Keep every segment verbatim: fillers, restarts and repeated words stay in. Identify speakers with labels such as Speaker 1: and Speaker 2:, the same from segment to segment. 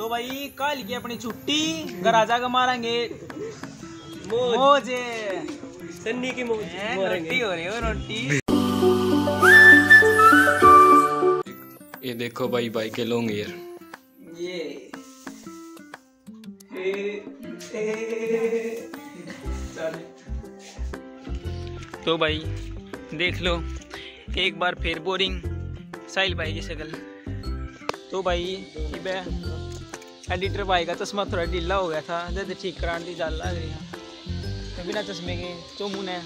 Speaker 1: तो भाई कल की अपनी छुट्टी घर आ जाकर मारेंगे मौजे सन्नी की मौज रोटी हो रही हो रोटी।
Speaker 2: ये देखो भाई भाई के लॉन्ग हेयर
Speaker 1: ये हे, हे, तो भाई देख लो एक बार फिर बोरिंग साहिल भाई की शक्ल। तो भाई एडिटर भाई का चश्मा थोड़ा ढीला हो गया था, जैसे ठीक कराने दी जाल लग रही है तो बिना चश्मे के चोमू ने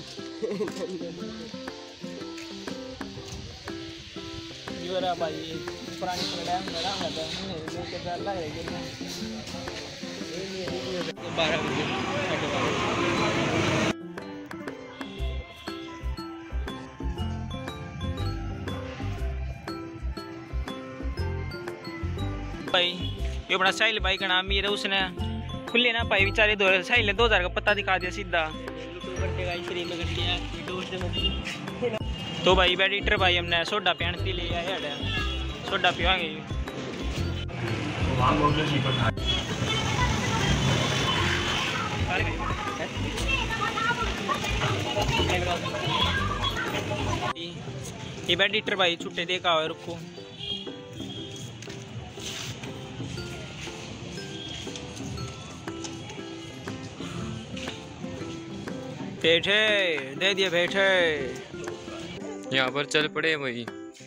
Speaker 1: योरा भाई पुरानी पकड़ा मेरा था मेरे के डर लग रही है बारह बजे। भाई ये अपना साहिल भाई का नाम ही है, उसने खुले ना पाई बेचारे दो साहिल ने दो हजार का पता दिखा दिया सीधा। तो भाई एडिटर भाई हमने सोडा पियान पी लिया है, सोडा पिवाएंगे। ये एडिटर भाई छुट्टे देखा हुआ रुको बैठे दे दिए बैठे
Speaker 2: यहाँ पर चल पड़े भाई।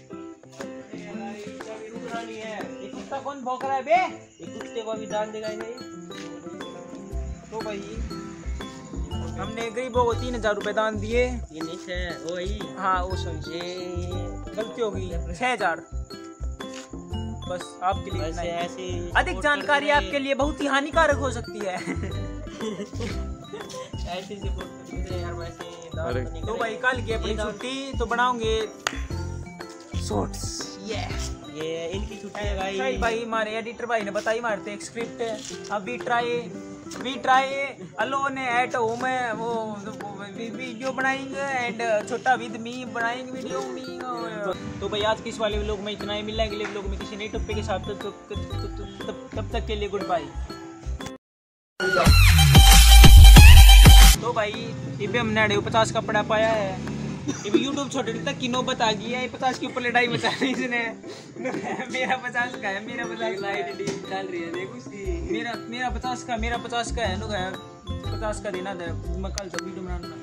Speaker 1: कुत्ता कौन भौंक रहा है बे? ये कुत्ते को अभी दान देगा नहीं। तो भाई हमने गरीबों को तीन हजार रुपए दान दिए। ये नहीं है वही हाँ वो समझे गलती हो गई छह हजार बस आपके लिए ऐसे ऐसे अधिक जानकारी आपके लिए बहुत ही हानिकारक हो सकती है। ऐसे से यार वैसे तो भाई कल की अपनी छुट्टी तो बनाओगे शॉर्ट्स ये ये इनकी छुट्टी है भाई। भाई भाई हमारे एडिटर भाई ने बताई मारते एक स्क्रिप्ट अब we try we try alone at home वो वीडियो बनाएंगे एंड छोटा विद मी बनाएंगे वीडियो मी। तो भाई आज किस वाले व्लॉग में इतना ही, मिलने अगले व्लॉग में किसी नए टॉपिक के साथ। तब तक के लिए गुड बाय। तो भाई ये भी हमने अड़े पचास का पड़ा पाया है, ये भी यूट्यूब छोटे तक की नौबत आ गई है। पचास के ऊपर लड़ाई मचा रही इसने। मेरा पचास का है मेरा पचास चल रही है देख उसकी मेरा मेरा पचास का मेरा पचास का है नो पचास का देना दे मैं कल वीडियो बनाना।